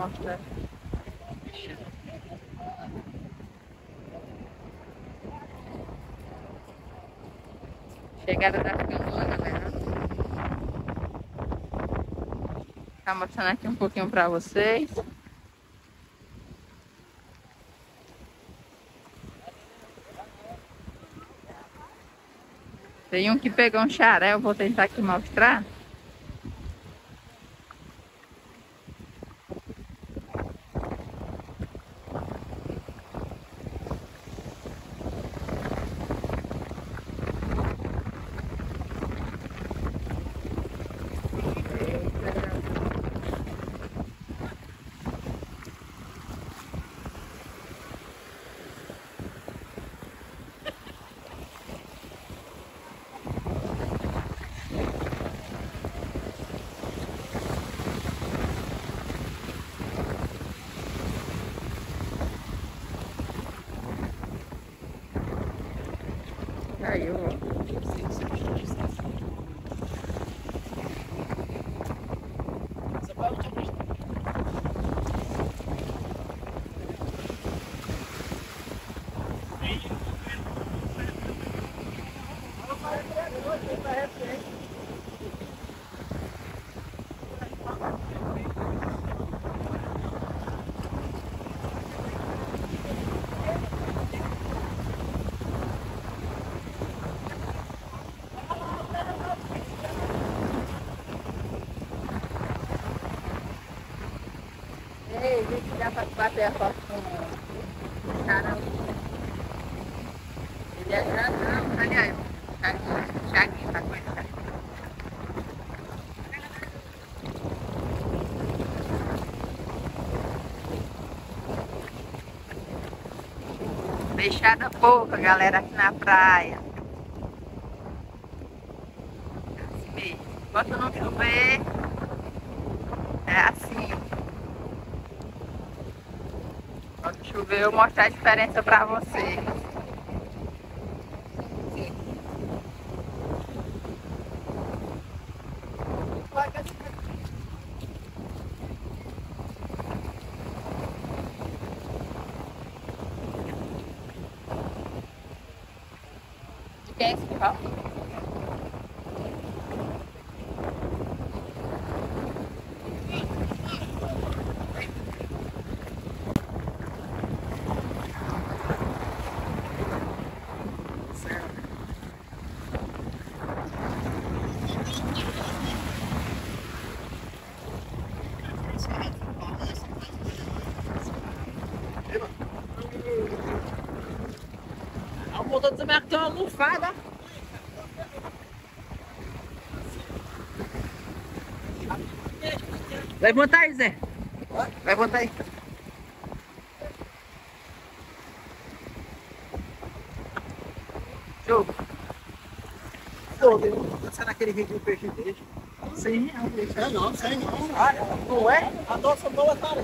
mostrar. Chegada das canoas, galera. Tá mostrando aqui um pouquinho pra vocês. Tem um que pegou um xaré, eu vou tentar aqui mostrar. Caiu, ó. Ei, gente, dá pra bater a foto com o cara. Ele é grandão, aliás, Chaguinho, tá com ele, cara. Fechada pouca, galera, aqui na praia. Assim mesmo. Enquanto não chover, é assim. Quando chover, eu mostro a diferença pra vocês. Quem é esse carro? O motor do Zé tem uma lufada. Levanta aí, Zé. Levanta aí. Show. Será que ele vendeu o peixe dele? 100 reais. É não, 100 não. Ah, não é? A nossa boa tá.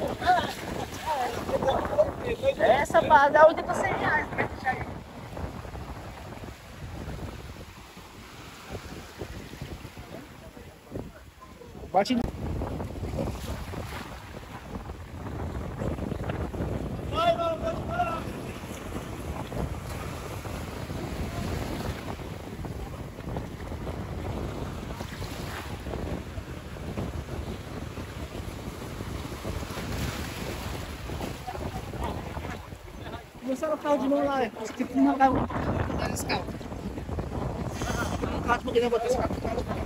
Essa base é onde tá 100 reais. Bate. Começaram o carro de mão lá, tipo uma carro. Esse carro. O carro de mão que não botar esse carro.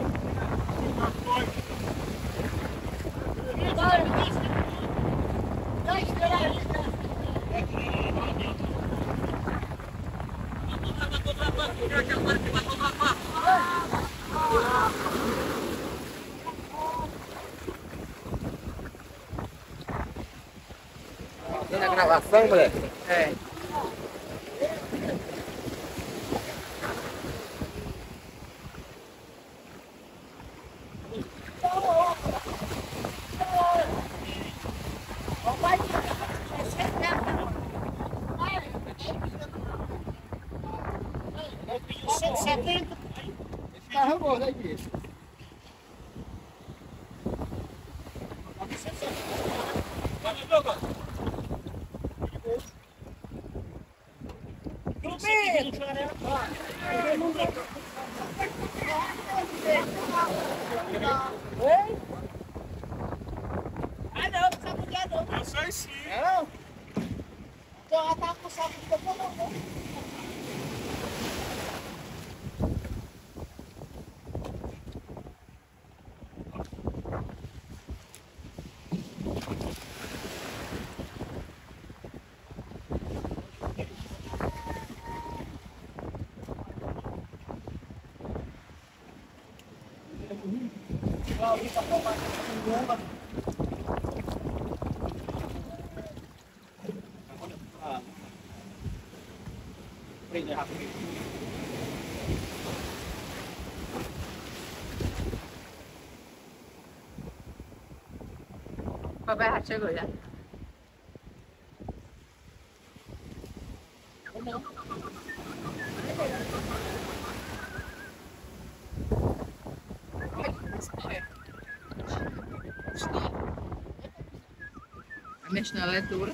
Tem a gravação, moleque? É. Esse carro é bom, né, Gui? subindo! Oi? Ah, não, não sabe onde é, não. Eu sei sim. Não? Então ela tava com o saco de cocô, não. Prende rápido. O papai já chegou já. A minha chinela é dura.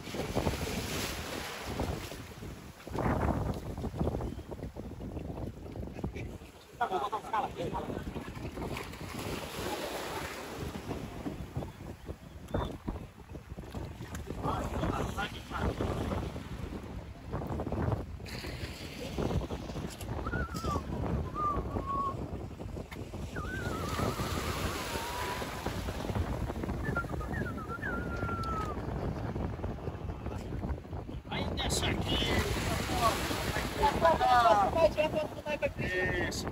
Aí desce aqui. Isso.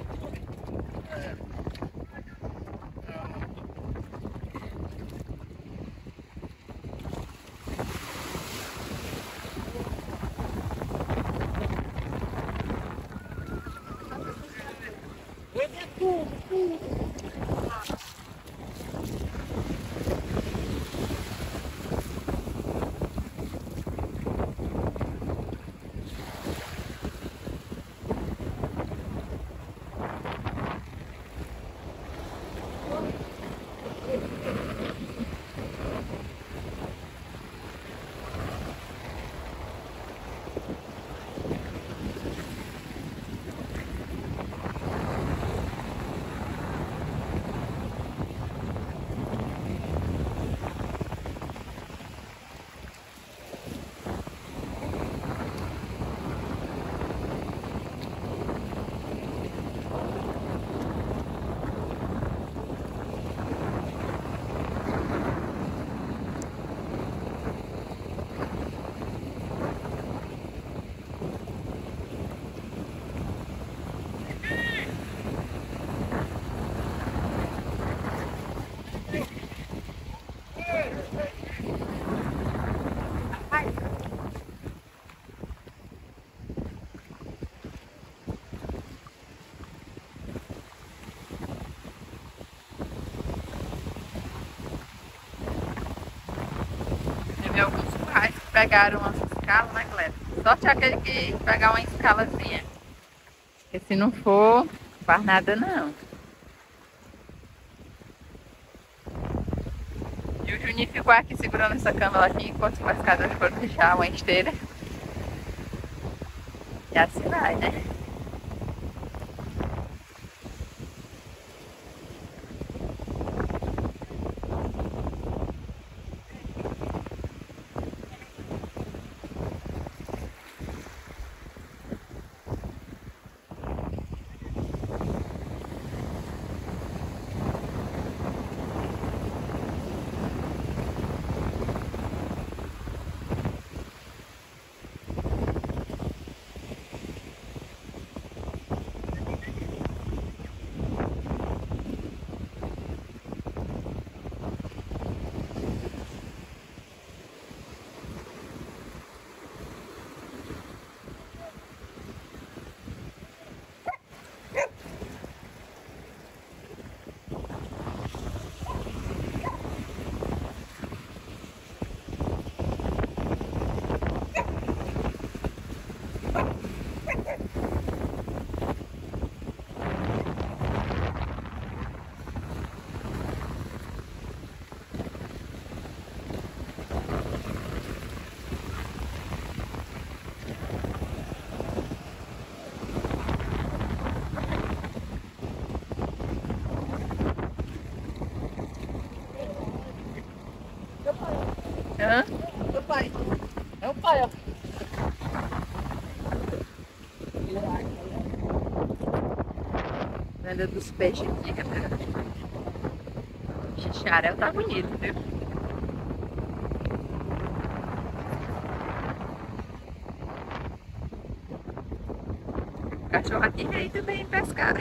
Teve alguns currais que pegaram umas escalas, né, Cleber? Sorte é aquele que pegar uma escalazinha. Porque se não for, não faz nada não. E o Juninho ficou aqui segurando essa câmera aqui enquanto os pescadores foram deixar uma esteira. E assim vai, né? olha. Venda dos peixes aqui, galera. O xixarel tá bonito, viu? O cachorro aqui veio também pescar.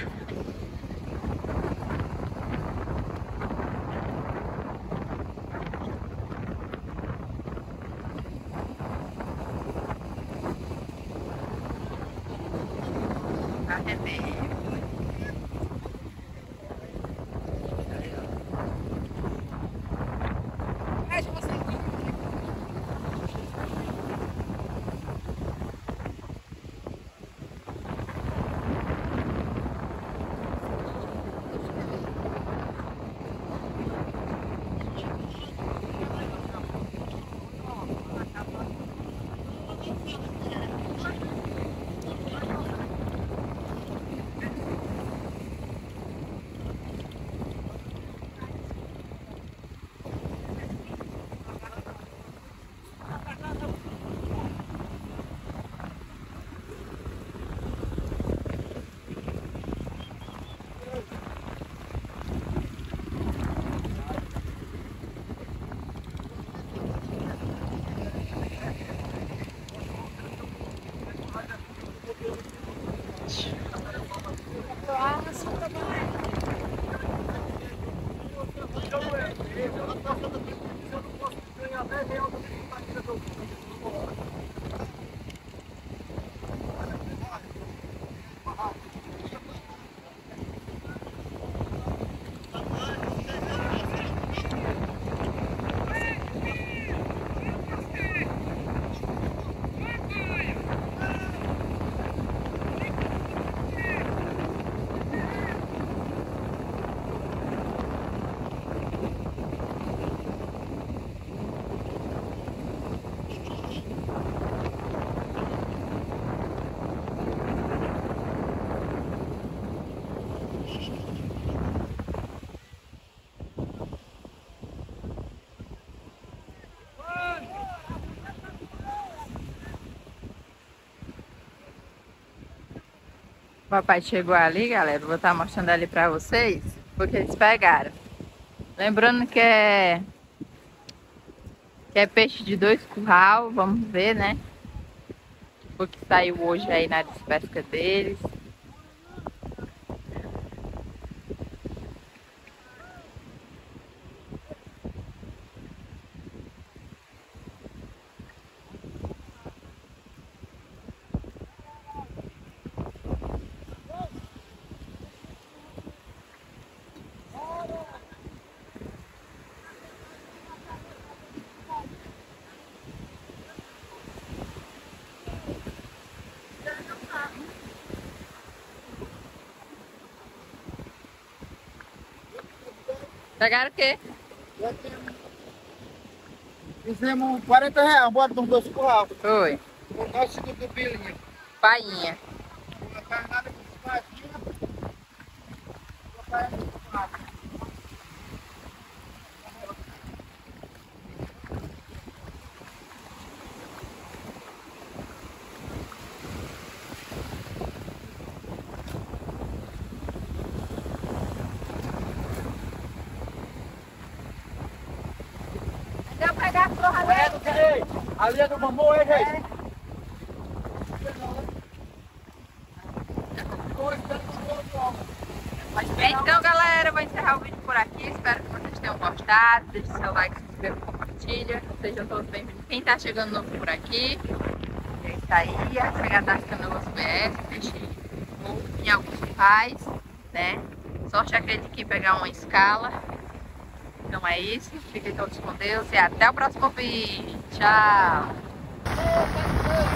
Tá rendendo. O papai chegou ali, galera. Vou estar mostrando ali pra vocês. Porque eles pegaram. Lembrando que é peixe de 2 curral. Vamos ver, né? O que saiu hoje aí na despesca deles. Pegaram o quê? Fizemos 40 reais, bora dos 2 curral. Foi. O nosso segundo bilinho. Painha. Uma carnada com espacinha. Uma carnada com espacinha. Deu pegar a porra dele. Ali é do mamão, aí, gente. Então, galera, eu vou encerrar o vídeo por aqui. Espero que vocês tenham gostado. Deixe seu like, se inscreva, compartilha. Sejam todos bem-vindos. Quem tá chegando novo por aqui, é isso aí. A chegada das canoas PS. Deixe em alguns locais, né? Sorte acredito que pegar uma escala. Então é isso. Fiquem todos com Deus e até o próximo vídeo. Tchau!